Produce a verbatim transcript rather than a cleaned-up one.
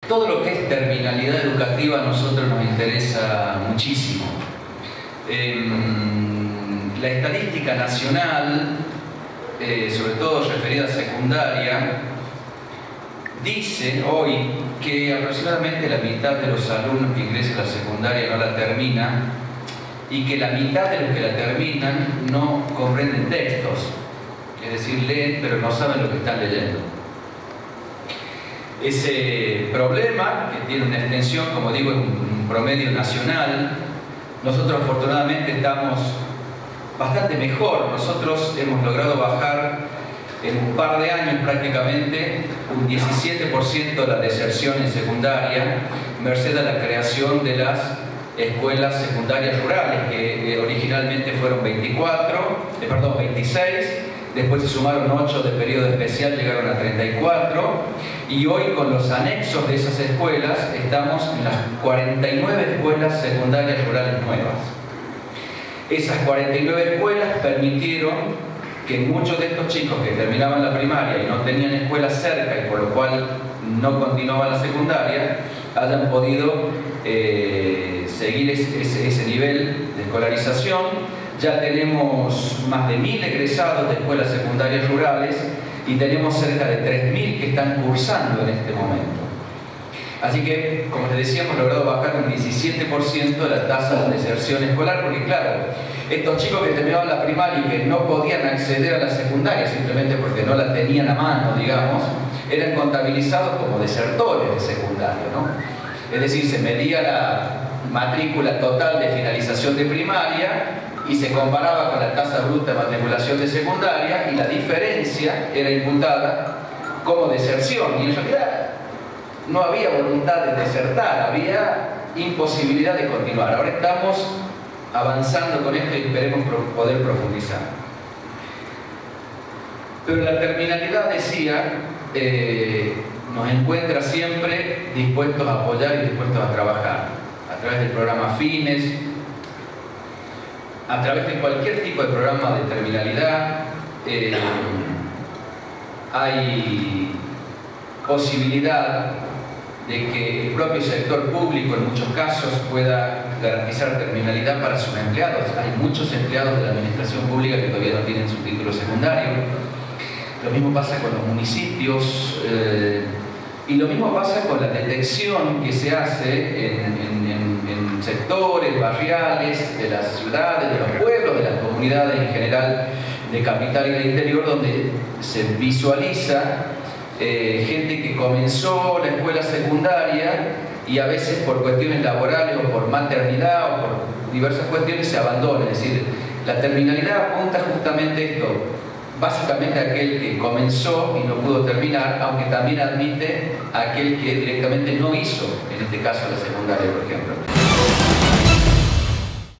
todo lo que es terminalidad educativa a nosotros nos interesa muchísimo. Eh, la estadística nacional, eh, sobre todo referida a secundaria, dice hoy que aproximadamente la mitad de los alumnos que ingresan a la secundaria no la terminan y que la mitad de los que la terminan no comprenden textos, es decir, leen pero no saben lo que están leyendo. Ese problema, que tiene una extensión, como digo, en un promedio nacional, nosotros afortunadamente estamos bastante mejor. Nosotros hemos logrado bajar en un par de años prácticamente un diecisiete por ciento de la deserción en secundaria, merced a la creación de las escuelas secundarias rurales, que eh, originalmente fueron veinticuatro, eh, perdón, veintiséis, después se sumaron ocho de periodo especial, llegaron a treinta y cuatro, y hoy con los anexos de esas escuelas estamos en las cuarenta y nueve escuelas secundarias rurales nuevas. Esas cuarenta y nueve escuelas permitieron que muchos de estos chicos que terminaban la primaria y no tenían escuela cerca y por lo cual no continuaban la secundaria, hayan podido eh, seguir ese, ese, ese nivel de escolarización. Ya tenemos más de mil egresados de escuelas secundarias rurales y tenemos cerca de tres mil que están cursando en este momento. Así que, como les decía, hemos logrado bajar un diecisiete por ciento de la tasa de deserción escolar, porque claro, estos chicos que terminaban la primaria y que no podían acceder a la secundaria simplemente porque no la tenían a mano, digamos, eran contabilizados como desertores de secundaria, ¿no? Es decir, se medía la matrícula total de finalización de primaria y se comparaba con la tasa bruta de matriculación de secundaria y la diferencia era imputada como deserción, y en realidad no había voluntad de desertar, había imposibilidad de continuar. Ahora estamos avanzando con esto y esperemos poder profundizar. Pero la terminalidad, decía, eh, nos encuentra siempre dispuestos a apoyar y dispuestos a trabajar a través del programa Fines, a través de cualquier tipo de programa de terminalidad. Eh, hay posibilidad de que el propio sector público en muchos casos pueda garantizar terminalidad para sus empleados. Hay muchos empleados de la administración pública que todavía no tienen su título secundario. Lo mismo pasa con los municipios eh, y lo mismo pasa con la detección que se hace en, en, en, en sectores barriales de las ciudades, de los pueblos, de las comunidades en general de capital y del interior, donde se visualiza Eh, gente que comenzó la escuela secundaria y a veces por cuestiones laborales o por maternidad o por diversas cuestiones se abandona. Es decir, la terminalidad apunta justamente esto, básicamente a aquel que comenzó y no pudo terminar, aunque también admite a aquel que directamente no hizo, en este caso la secundaria, por ejemplo.